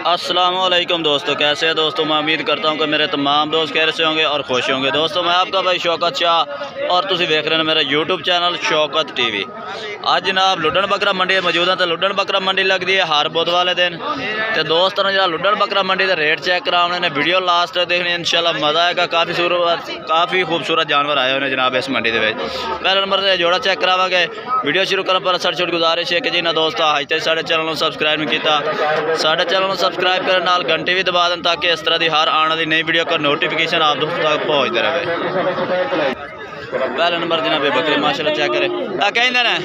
अस्सलामुअलैकुम दोस्तों, कैसे हैं दोस्तों। मैं उम्मीद करता हूं कि मेरे तमाम दोस्त खैर से होंगे और खुश होंगे। दोस्तों मैं आपका भाई शौकत शाह और तुम देख रहे हैं मेरा यूट्यूब चैनल शौकत टीवी। आज जनाब लुड्डन बकरा मंडी मौजूद है। तो लुड्डन बकरा मंडी लगती है हर बुध वाले दिन। तो दोस्तों ने जरा लुड्डन बकरा मंडी के रेट चेक कराने ने वीडियो लास्ट तक देखनी, इंशाल्लाह मज़ा आएगा। काफ़ी खूबसूरत जानवर आए हुए जनाब इस मंडी के। पहले नंबर से जोड़ा चेक करावे। वीडियो शुरू करने पर छोटी छोटी गुजारिश है कि जी ना दोस्तों अज तक साढ़े चैनल को सबसक्राइब नहीं किया, साढ़े चैनल को सबसक्राइब करने नाल घंटे भी दबा दें ताकि इस तरह की हर आने वाली नई वीडियो का नोटिफिकेशन आप दोस्तों तक पहुँचते रहे। पहले नंबर जनाब बकरे माशाल्लाह चेक करें कहें ने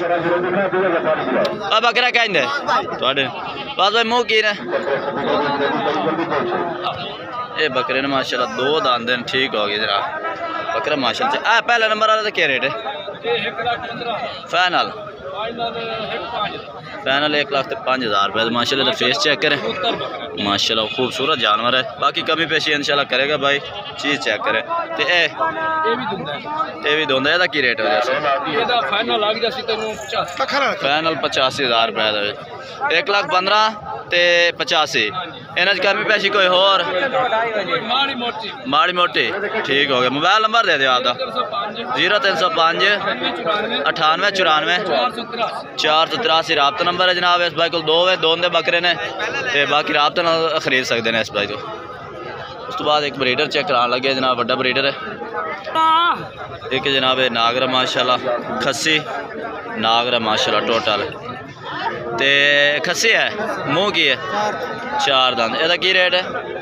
बकरा कहें थोड़े बस भाई मुँह की ने ये बकरे ने माशाल्लाह दो दांद ठीक हो गए जनाब बकरा माशाल्लाह। पहले नंबर वाले क्या रेट है फाइनल? फाइनल 1,05,000 रुपये माशाल्लाह। फेस चेक करें माशाल्लाह खूबसूरत जानवर है। बाकी कमी पेशी इंशाल्लाह करेगा भाई, चीज़ चेक करें। तो ये भी दोंदा की रेट हो जैसे फाइनल 85,000 रुपये 1,15,000 ते 85 इन्हें कमी पेशी कोई होर माड़ी मोटी ठीक हो गया। मोबाइल नंबर दे दो आपका 0305 98 94 483 राबता नंबर है जनाब। इस भाई को दो बकरे ने ते बाकी राबता ना खरीद सकते हैं इस भाई को। उस तो बाद एक ब्रीडर चेक कराने लगे जनाब, बड़ा ब्रीडर है एक जनाब नागरा माशाल्लाह खस्सी नागरा माशाल्लाह टोटल ते खस्सी है मुँह की है 4 दंद। ਇਹਦਾ की रेट है?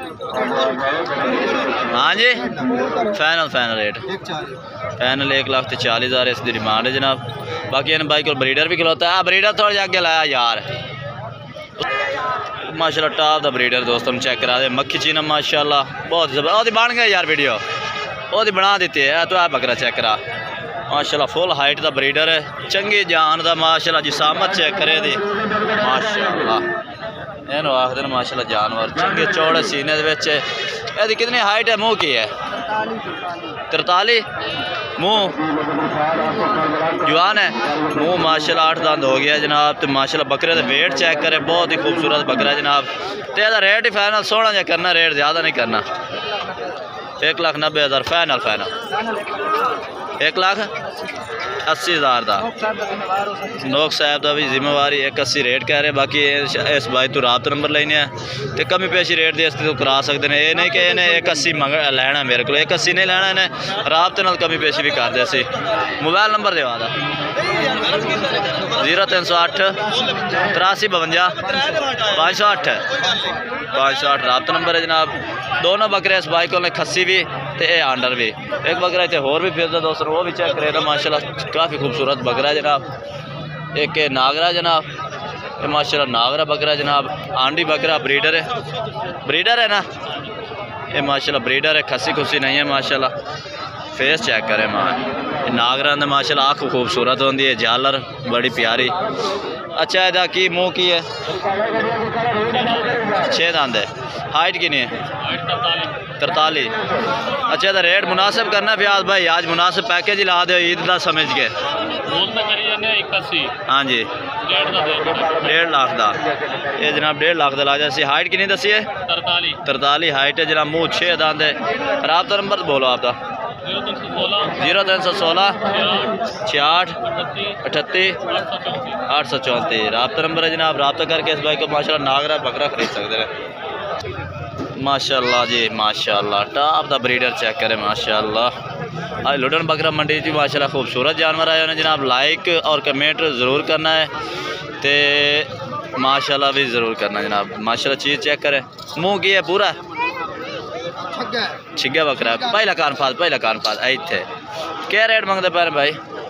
हाँ जी फाइनल रेट फाइनल 1,40,000 इसकी डिमांड है जनाब। बाकी इन बाइक को ब्रीडर भी खिलौता है। ब्रीडर थोड़ा जा लाया यार माशाल्लाह टॉप दा ब्रीडर दोस्तों चेक करा दे मक्खी चीना माशाल्लाह बहुत जबरदस्त बन गया यार। वीडियो वो बना दी है तो बकरा चेक करा माशाल्लाह फुल हाइट का ब्रीडर है चंगी जान का माशाल्लाह जिसामत चेक करे दी माशाल्लाह इन आखते माशाल्लाह जानवर चंगे चौड़े सीने यदि कितनी हाइट है मुँह की है 43 मुँह जवान है मुँह माशाल्लाह 8 दंद हो गया जनाब। तो माशाल्लाह बकरे का वेट चेक करे बहुत ही खूबसूरत बकरा है जनाब। तो यदा रेट ही फाइनल सोना जा करना, रेट ज़्यादा नहीं करना। 1,90,000 फाइनल 1,80,000 का नोक साहब का भी जिम्मेवारी 1,80 रेट कह रहे। बाकी इस भाई तो राबता नंबर लेने तो कमी पेशी रेट दे तो करा सकते हैं। ये नहीं कि इन्हें 1,80 मंग लैना मेरे को 1,80 नहीं लैना, इन्हें राबते नाल कमी पेशी भी कर दे सी। मोबाइल नंबर देवा 0308 83 52 508 508 राबता नंबर है जनाब। दोनों बकरे इस भाई को खस्सी भी तो ये आंडर भी। एक बकरा इतने होर भी फिरता दोस्तों वो भी चेक करेगा माशाल्लाह काफ़ी खूबसूरत बकरा है जनाब। एक नागरा जनाब ये माशाल्लाह नागरा बकरा जनाब आंडी बकरा ब्रीडर है ना ये माशाल्लाह ब्रीडर है खस्सी खुस्सी नहीं है माशाल्लाह। फेस चेक करें नागरा ने माशाल्लाह आँख खूबसूरत होती है झालर बड़ी प्यारी। अच्छा ਇਹਦਾ की मुँह की है 6 दंद है हाइट कितनी है 43। अच्छा ਇਹਦਾ रेट मुनासिब करना फ्याज भाई आज मुनासिब पैकेज ही ला दो ईद का समझ के हाँ जी 1.5 लाख का ये जनाब 1.5 लाख का ला जाए। हाइट कितनी दसी है 43 हाइट है जनाब। मुँह 6 दंद है। राबता नंबर बोलो आपका 0316 66 38 834 राबता नंबर है जनाब। राबता करके इस भाई को माशाल्लाह नागरा बकरा खरीद सकते हैं माशाल्लाह जी माशाल्लाह। टॉप दा ब्रीडर चेक करें माशाल्लाह। आज लुड्डन बकरा मंडी जी माशाल्लाह खूबसूरत जानवर आए उन्हें जनाब। लाइक और कमेंट ज़रूर करना है तो माशाल्लाह भी ज़रूर करना जनाब। माशाल्लाह चीज़ चेक करें मुँह की है पूरा छिग्गा बकरा पहला कान फाद इतने क्या रेट मंगते पे भाई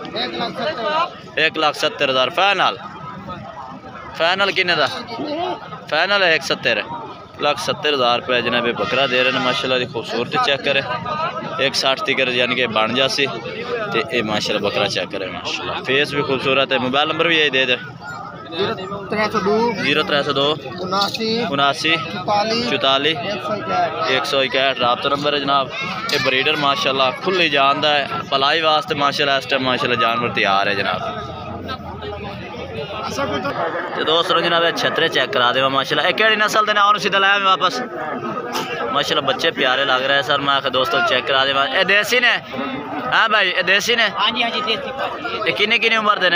1,70,000 फाइनल किन्ने का फाइनल है 1,70,000 रुपये जनाब बकरा दे रहे हैं माशाल्लाह। खूबसूरती चेक करें 1,60 तक यानी कि बन जासी तो ये माशाल्लाह बकरा चेक करें माशाल्लाह। फेस भी खूबसूरत है। मोबाइल नंबर भी यही दे दे 0302 79 44 161 राबता नंबर है जनाब। ये ब्रीडर माशाल्लाह खुली जानता है पलाई वास्ते माशाल्लाह इस टाइम माशाल्लाह जानवर तैयार है जनाब। तो दोस्तों जनाब छतरे चेक करा दे माशाल्लाह। एक केड़ी नस्ल दे ने सीधा लाया वापस माशाल्लाह बच्चे प्यारे लग रहे हैं सर। मैं दोस्तों चेक करा दे। ए देसी ने? हाँ भाई ए देसी ने? हाँ जी देसी। किन्नी किन्नी उम्र दे ने?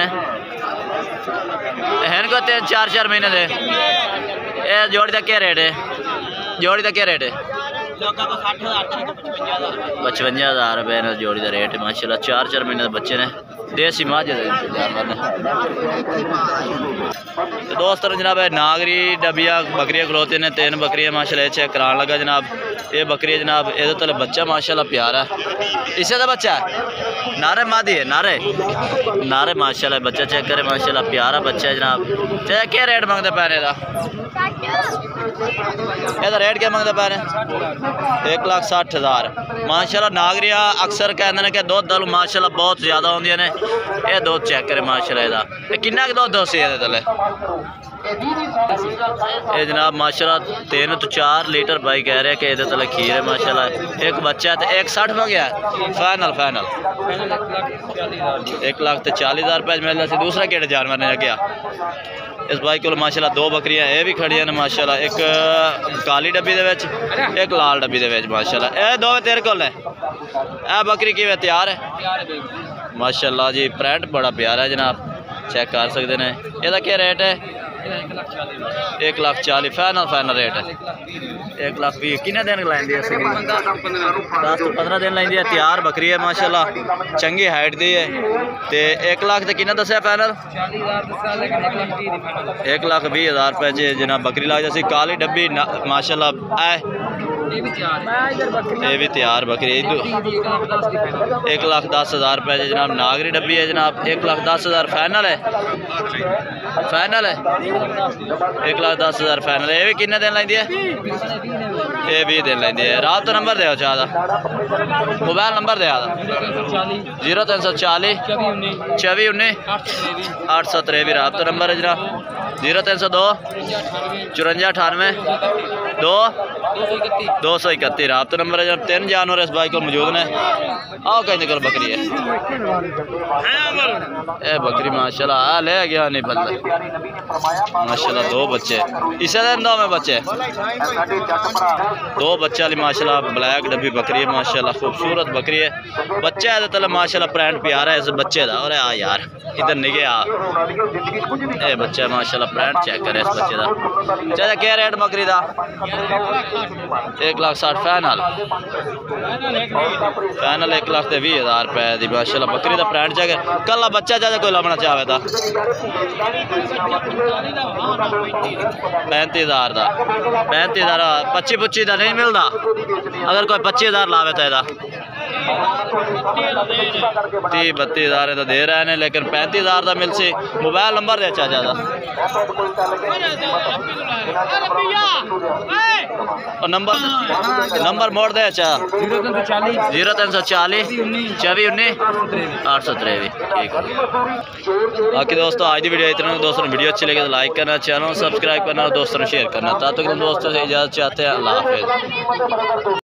हैं को 3-4 महीने दे। ए जोड़ी का क्या रेट है? जोड़ी का क्या रेट है? 55,000 रुपये ने जोड़ी का रेट है माशाल्लाह। 4 महीने बच्चे ने देसी माझे जानवर ने। तो दोस्तों जनाब नागरी डबिया बकरियां खलोते ने 3 बकरियां माशाल्लाह चेक कराने लगा जनाब। ये बकरी है जनाब ये तो बच्चा माशाल्लाह प्यारा इसे का बच्चा नारे मादी है नारे माशाल्लाह बच्चा चेक करे माशाल्लाह प्यारा बच्चा है जनाब। चाहे क्या रेट मंगते पैने का? ਇਹਦਾ रेट क्या मंगते पैने? 1,60,000 माशाल्लाह। नागरिया अक्सर कहते हैं कि दुध दल माशाल्लाह बहुत ज़्यादा होंगे ने। ये दुध चेक करे माशाल्लाह ਇਹਦਾ किन्ना दुध हो सी थले ये जनाब माशाल्लाह 3 तो 4 लीटर भाई कह रहे हैं कि ये तले खीर है माशाल्लाह। एक बच्चा है तो 1,60 में गया फाइनल 1,40,000 रुपये मिलना सी। दूसरा केड़े जानवर ने गया इस भाई को माशाल्लाह 2 बकरियां ये भी खड़ियां ने माशाल्लाह। एक काली डब्बी दे विच एक लाल डब्बी दे विच माशाल्लाह। ये दो तेरे को है ए बकरी की तैयार है माशाल्लाह जी। प्रिंट बड़ा प्यारा है जनाब चेक कर सकते हैं। इसका क्या रेट है? 1,40,000 फाइनल रेट है। 1,20,000 किन्ने दिन लैंदी है? 10 तो 15 दिन लैंदी है। तैयार बकरी है माशाल्लाह चंगी हाइट दी है। तो 1,00,000 तो किन्ना दसिया फाइनल? 1,20,000 रुपये च जनाब बकरी लग जाती। काली डब्बी माशाल्लाह ये भी तैयार बकरी 1,10,000 रुपये जनाब। नागरी डब्बी है जनाब 1,10,000 फाइनल है 1,10,000 फाइनल। ये भी किन्ने दिन लेंदी है? ये 20 दिन लेंदी है। रात तो नंबर दे चाह मोबाइल नंबर दे 0340 2419 873 भी रात तो नंबर है जनाब। 0302 5498 231 रात तो नंबर है जनाब। 3 जानवर इस भाई को मौजूद ने। आओ कहीं को बकरी है ए बकरी माशाल्लाह ले गया नहीं बंदा माशाल्लाह। 2 बच्चे इसे दिन 2 में बच्चे 2 बच्चे वाली माशाल्लाह ब्लैक डब्बी बकरी है माशाल्लाह। खूबसूरत बकरी है बच्चा है तो माशाल्लाह प्रिंट प्यारा है इस बच्चे का। और आ यार इधर निगे आ ए बच्चा माशाल्लाह प्रिंट चेक करे इस बच्चे का। चाचा क्या रेट बकरी का? 1,60,000 फाइनल 1,20,000 रुपये की माशाल्लाह बकरी का प्रिंट चेक। कल बच्चा चाचा कोई लभना चाहे तो 35,000 का 35,000 25 का नहीं मिलता। अगर कोई 25,000 लावे तो 30-32,000 तो दे रहे हैं लेकिन 35,000 का मिल सी। मोबाइल नंबर दे चाचा का नंबर मोड़ दे अच्छा 0340 2419 873 ठीक है। बाकी दोस्तों आज की वीडियो इतना। दोस्तों वीडियो अच्छी लगे तो लाइक करना चैनल सब्सक्राइब करना दोस्तों शेयर करना। तब तक दोस्तों से इजाज़त चाहते हैं। अल्लाह हाफिज़।